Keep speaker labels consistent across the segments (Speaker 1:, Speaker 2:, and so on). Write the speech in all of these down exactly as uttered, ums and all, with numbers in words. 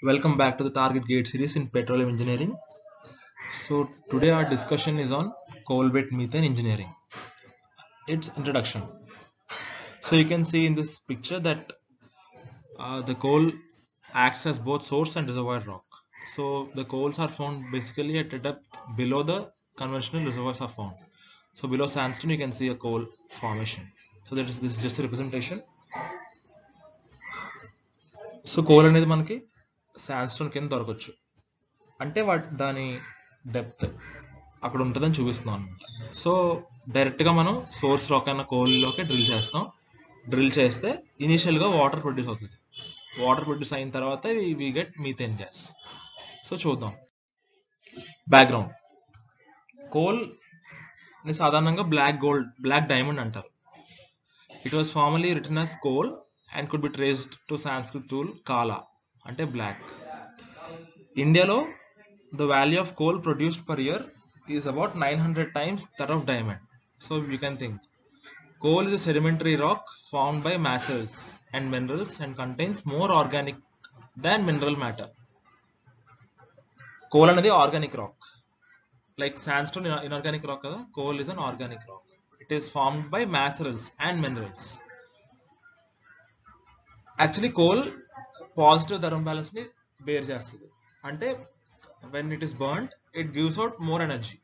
Speaker 1: Welcome back to the Target Gate series in petroleum engineering. So today our discussion is on coal bed methane engineering. Its introduction. So you can see in this picture that uh, the coal acts as both source and reservoir rock. So the coals are found basically at a depth below the conventional reservoirs are found. So below sandstone you can see a coal formation. So that is this is just a representation. So coal అనేది మనకి శాండ్స్టోన్ కింద దొరకచ్చు అంటే వాటి దాని depth అక్కడ ఉంటుందని చూపిస్తున్నాం అనమాట. సో డైరెక్ట్గా మనం సోర్స్ రాక్ అయిన కోల్లోకి డ్రిల్ చేస్తాం. డ్రిల్ చేస్తే ఇనీషియల్గా వాటర్ ప్రొడ్యూస్ అవుతుంది. వాటర్ ప్రొడ్యూస్ అయిన తర్వాత we get methane gas. So చూద్దాం బ్యాక్గ్రౌండ్. కోల్ ని సాధారణంగా బ్లాక్ గోల్డ్ బ్లాక్ డైమండ్ అంటారు. It was formerly written as coal and could be traced to Sanskrit tool Kala ante black. Indialo the value of coal produced per year is about nine hundred times that of diamond. So you can think coal is a sedimentary rock formed by massals and minerals and contains more organic than mineral matter. Coal anadi organic rock, like sandstone inorganic rock kada, coal is an organic rock. It is formed by massals and minerals. Actually coal positive thermal balance ని bear చేస్తుంది. అంటే when it is burned it gives out more energy.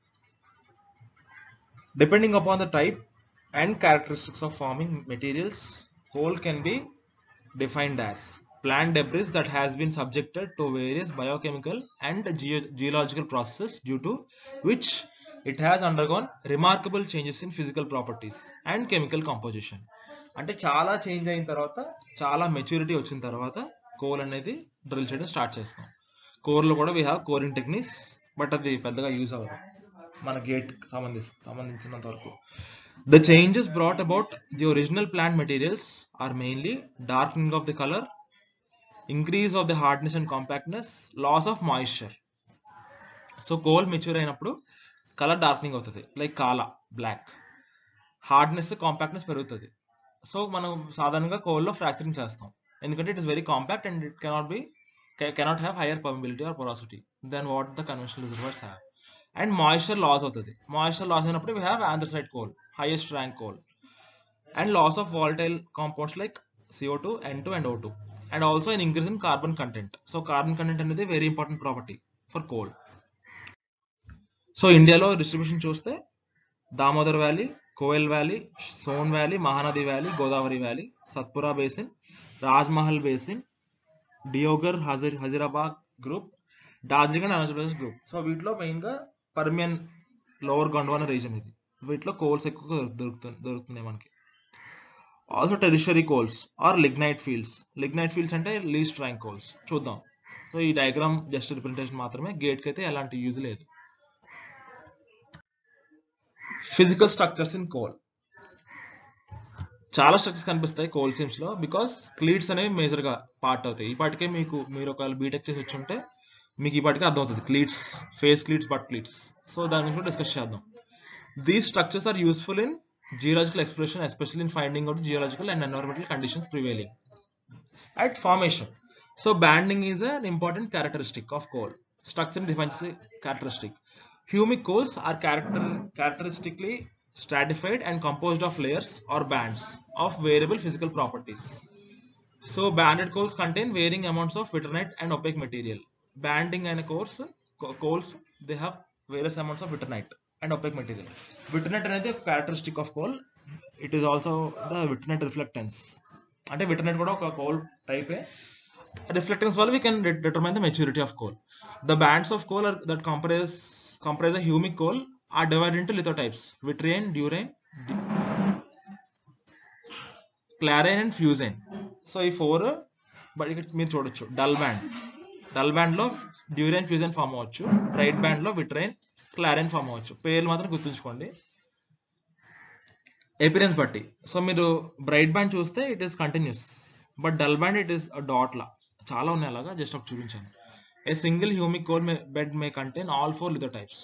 Speaker 1: Depending upon the type and characteristics of forming materials, coal can be defined as plant debris that has been subjected to various biochemical and geo geological processes due to which it has undergone remarkable changes in physical properties and chemical composition. అంటే చాలా change అయిన తర్వాత, చాలా maturity వచ్చిన తర్వాత coal అనేది drill చేయడం start చేస్తాం. కోర్లో కూడా we have coring techniques, but అది పెద్దగా యూజ్ అవ్వదు మన గేట్ సంబంధించి సంబంధించినంత వరకు. The changes brought about the original plant materials are mainly darkening of the colour, increase of the hardness and compactness, loss of moisture. So coal mature అయినప్పుడు colour darkening అవుతుంది, like కాలా black. Hardness compactness పెరుగుతుంది. So మనం సాధారణంగా కోల్లో fracturing చేస్తాం, ఎందుకంటే it is very compact and it cannot be cannot have higher permeability or porosity then what the conventional reservoirs have. And moisture loss అవుతుంది. Moisture loss అయినప్పుడు we have anthracite coal, highest rank coal. And loss of volatile compounds like C O two, N two and O two. And also an increase in carbon content. So carbon content అనేది very important property for coal. So ఇండియాలో distribution చూస్తే Damodar valley, Koel valley, Son valley, Mahanadi valley, Godavari valley, Satpura basin, Rajmahal basin, Deoghar, హజర్ హజీరాబాద్ group, Darjeeling and Arunachal Pradesh group. So వీటిలో మెయిన్గా పర్మియన్, lower గండ్వానా reason ఇది. వీటిలో కోల్స్ ఎక్కువగా దొరుకుతుంది దొరుకుతున్నాయి మనకి. Also tertiary coals are lignite fields. Lignite fields అంటే లీస్ట్ ర్యాంక్ కోల్స్. చూద్దాం. సో ఈ డయాగ్రామ్ జస్ట్ రిప్రజెంటేషన్ మాత్రమే, గేట్కి అయితే ఎలాంటి యూజ్ లేదు. Physical structures in coal. చాలా స్ట్రక్చర్స్ కనిపిస్తాయి కోల్ సీమ్స్ లో, బికాస్ క్లీట్స్ అనేవి మేజర్ గా పార్ట్ అవుతాయి. ఈ పాటికే మీకు మీరు ఒకవేళ బీటెక్ చేసి వచ్చి ఉంటే మీకు ఈ పాటికే అర్థమవుతుంది cleats, face cleats, butt cleats. So దాని గురించి డిస్కస్ చేద్దాం. These structures are useful in geological exploration, especially in finding out geological and environmental conditions prevailing at formation. So banding is an important characteristic of coal. Structure defines characteristic. Humic coals are character, characteristically stratified and composed of layers or bands of variable physical properties. So banded coals contain varying amounts of vitrinite and opaque material. Banding and coals, coals they have various amounts of vitrinite and opaque material. Vitrinite is a characteristic of coal. It is also the vitrinite reflectance. అంటే vitrinite కూడా ఒక coal type. Reflectance వల్ల we can determine the maturity of coal. The bands of coal are, that comprise comprise a humic coal are divided into lithotypes: vitrine, durine, clarine and fusine. So ఈ four మీరు చూడొచ్చు. Dull band dull band లో durain, fusain form అవ్వచ్చు. Bright band లో vitrain, క్లారైన్ form అవ్వచ్చు. పేర్లు మాత్రం గుర్తుంచుకోండి ఎపిరెన్స్ బట్టి. సో మీరు బ్రైట్ బ్యాండ్ చూస్తే it is continuous, but dull band it is dot లా. చాలా ఉన్నాయి అలాగా, జస్ట్ ఒక చూపించాను. A single humic coal may, bed may contain all four lithotypes.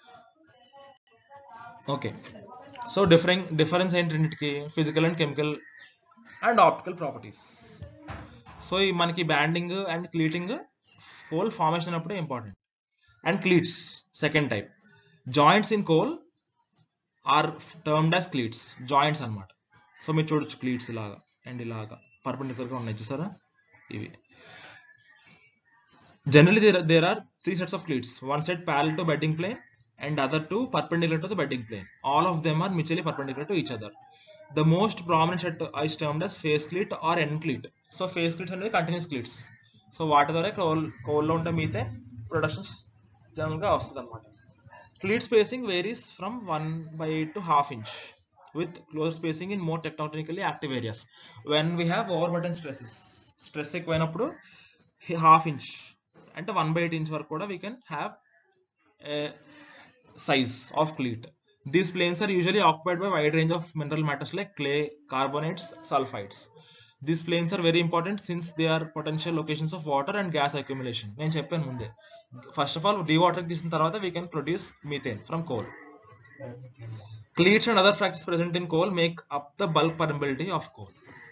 Speaker 1: Okay. So differing difference ఏంటి? Physical and chemical and optical properties. So ఈ మనకి banding and cleating coal formation appude important. And cleats, second type. Joints in coal are termed as cleats, joints అన్నమాట. So మీరు చూడొచ్చు క్లీట్స్ ఇలాగా and ఇలాగా perpendicular గా ఉన్నాయి చూసారా ఇవి. Generally there, there are three sets of cleats, one set parallel to bedding plane and other two perpendicular to the bedding plane. All of them are mutually perpendicular to each other. The most prominent set is termed as face cleat or end cleat. So face cleats are continuous cleats. So వాటి ద్వారా coal కోల్లో ఉంటే మీతే productions general గా వస్తుంది అనమాట. Cleat spacing varies from one by eight to half inch with close spacing in more tectonically active areas. When we have overburden stresses, stress ఎక్కువైనప్పుడు half inch అంటే one by eight inch వరకు కూడా we can have a size of cleat. These planes are usually occupied by wide range of mineral matters like clay, carbonates, sulfides. These planes are very important since they are potential locations of water and gas accumulation. నేను చెప్పాను ముందే, first of all dewatering చేసిన తర్వాత we can produce methane from coal. Cleats and other fractures present in coal make up the bulk permeability of coal.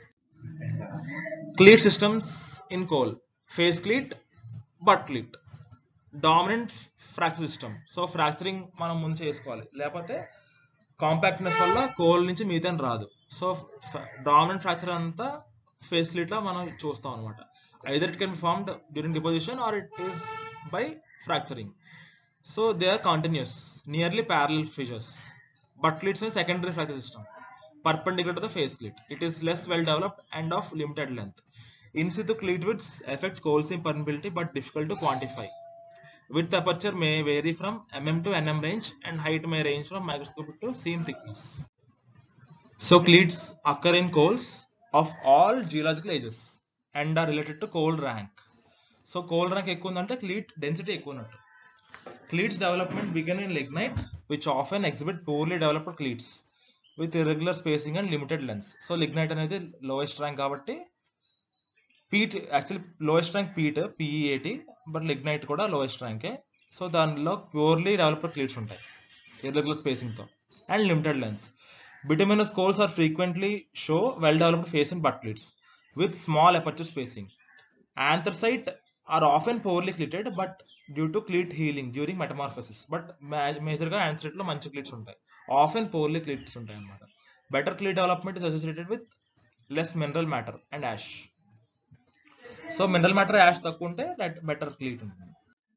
Speaker 1: Cleat systems in coal: face cleat, butt cleat, dominant fracture system. So fracturing మనం ముందు చేసుకోవాలి, లేకపోతే compactness వల్ల coal నుంచి methane రాదు. So dominant fracture అంతా face cleat లో మనం చూస్తాం అనమాట. Either it can be formed during deposition or it is by fracturing. So they are continuous nearly parallel fissures. But cleats in secondary fracture system perpendicular to the face cleat. It is less well developed and of limited length. In situ cleat widths affect coal seam permeability but difficult to quantify. Width aperture may vary from mm to nm range and height may range from microscopic to seam thickness. So cleats occur in coals of all geological ages and are related to coal rank. So coal rank ఎక్కువ ఉందంటే cleat density ఎక్కువ ఉన్నట్టు. Cleats development began in lignite, which often exhibit poorly developed cleats with irregular spacing and limited lengths. So lignite అనేది lowest rank కాబట్టి peat actually lowest rank peat P E A T, but lignite కూడా lowest ర్యాంకే. So దానిలో purely developed cleats ఉంటాయి irregular స్పేసింగ్తో and limited lengths. Bituminous coals are frequently show well developed face and butt cleats with small aperture spacing. Anthracite are often poorly cleated but due to cleat healing during metamorphosis. But మేజర్గా ఆంథ్రసైట్లో మంచి క్లీట్స్ ఉంటాయి, often పోర్లీ cleats ఉంటాయి అన్నమాట. Better cleat development is associated with less mineral matter and ash. So mineral matter ash తక్కువ ఉంటే that better cleat ఉంటుంది.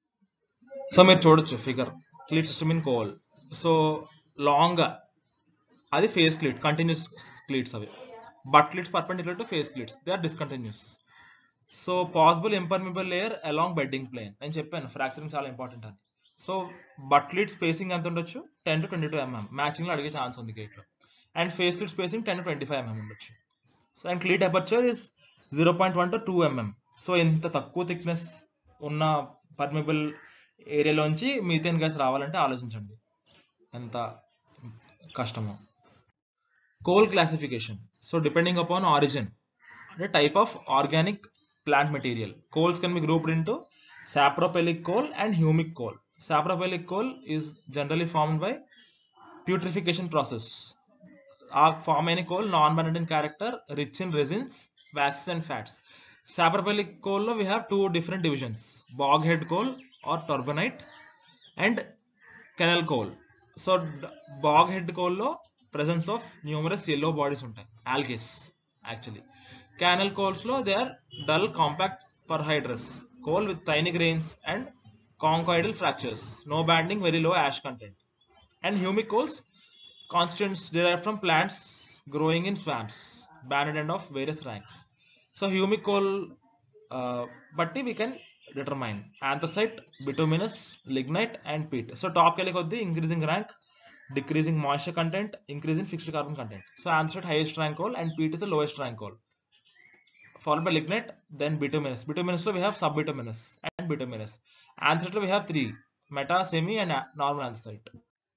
Speaker 1: So మీరు చూడొచ్చు figure cleat system in coal. So long అది ఫేస్ క్లీట్, కంటిన్యూస్ క్లీట్స్ అవి. Butt cleats perpendicular to face cleats, they are discontinuous. So possible impermeable layer along bedding plane. నేను చెప్పాను fracturing చాలా important అని. So but క్లీట్ spacing ఎంత ఉండొచ్చు, ten to twenty two mm. Matching లో అడిగే chance ఉంది గేట్లో. And face cleat spacing ten to twenty five mm ఉండొచ్చు. So and cleat aperture is zero point one to two mm. So ఇంత తక్కువ thickness ఉన్న పర్మిబుల్ ఏరియాలోంచి మీథేన్ గ్యాస్ రావాలంటే ఆలోచించండి ఎంత కష్టమో. Coal classification. So depending upon origin అంటే type of organic plant material, coals can be grouped into sapropelic coal and humic coal. Sapropelic coal is generally formed by putrefaction process. Our form any coal non-magnetic in character, rich in resins, waxes and fats. Sapropelic coal lo we have two different divisions: boghead coal or turbonite and canal coal. So boghead coal lo presence of numerous yellow bodies untai, algaes actually. Canal coals lo they are dull compact perhydrous coal with tiny grains and conchoidal fractures, no banding, very low ash content. And humic coals constituents derived from plants growing in swamps, banded end of various ranks. So humic coal uh, batti we can determine anthracite, bituminous, lignite and peat. So top kele koddi increasing rank, decreasing moisture content, increasing fixed carbon content. So anthracite highest rank coal and peat is the lowest rank coal, followed by lignite, then bituminous. Bituminous lo we have subbituminous and bituminous. Anthracite lo we have three: meta, semi and normal anthracite.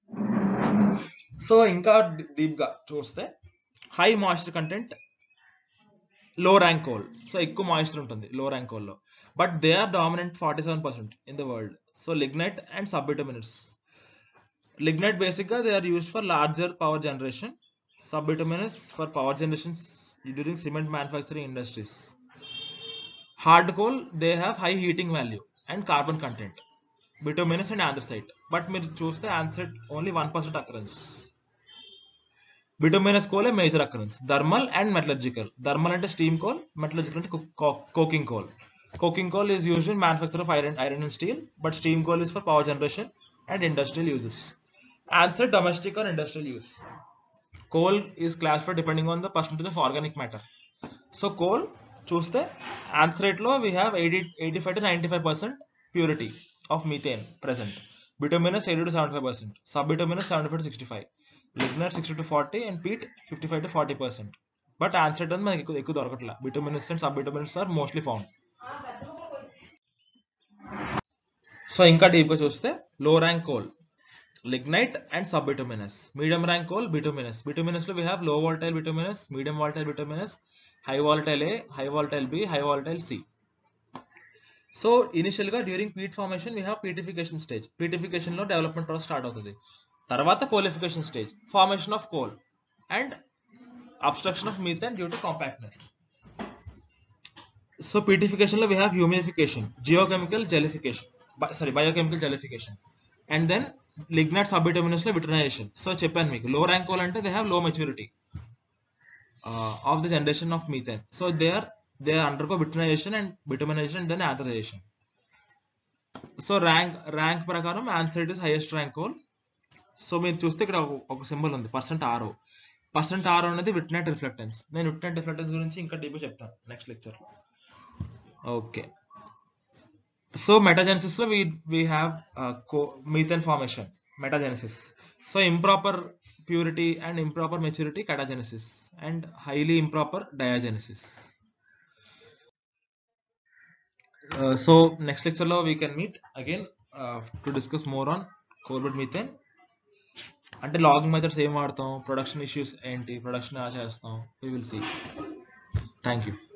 Speaker 1: So inka deep ga chuste high moisture content, low rank coal. So ekku moisture untundi low rank coal lo, but they are dominant forty-seven percent in the world. So lignite and subbituminous. Lignite basic ga they are used for larger power generation, subbituminous for power generations during cement manufacturing industries. Hard coal they have high heating value and carbon content. Bituminous and anthracite. But మీరు చూస్తే anthracite only one percent occurrence. Bituminous coal a major occurrence. Thermal and metallurgical. Thermal అంటే steam coal, metallurgical అంటే coking coal. Coking coal is used in manufacture of iron, iron and steel, but steam coal is for power generation and industrial uses. Anthracite domestic or industrial use. Coal is classified depending on the percentage of organic matter. So coal చూస్తే anthracite లో we have eighty, eighty-five to ninety-five percent purity of methane present. Bituminous eighty to seventy-five percent. Subbituminous seventy-five to sixty-five. Lignite sixty to forty and peat fifty-five to forty percent. But anthracite అనేది మనకి ఎక్కువ దొరకట్లా. Bituminous and subbituminous are mostly found. సో ఇంకా డీప్గా చూస్తే low rank coal, lignite and subbituminous. Medium rank coal, bituminous. Bituminous లో we have low volatile bituminous, medium volatile bituminous, high volatile A, high volatile B, high volatile C. So initially గా during peat formation we have peatification stage. Peatification లో development process start అవుతుంది. తర్వాత coalification stage, formation of coal and obstruction of methane due to compactness. So peatification లో we have humidification, geochemical jellification, sorry biochemical jellification, and then lignite subbituminous లో vitrinization. So చెప్పాను మీకు low rank coal అంటే they have low maturity uh, of the generation of methane. So they are they undergo vitrinization and bituminization and then anthracization. So rank rank ప్రకారం anthracite is highest rank coal. So మీరు చూస్తే ఇక్కడ ఒక symbol ఉంది percent RO. Percent RO అనేది విట్నైట్ రిఫ్లెక్టెన్స్. నేను విట్నైట్ రిఫ్లెక్టెన్స్ గురించి ఇంకా డీప్గా చెప్తాను next lecture. Okay, so metagenesis లో we we have methane formation, metagenesis. So improper purity and improper maturity catagenesis and highly improper diagenesis. So next lecture లో we can meet again to discuss more on coal bed methane. అంటే logging methods ఏం వాడతాం, production issues ఏంటి, production ఎలా చేస్తాం, we will see. Thank you.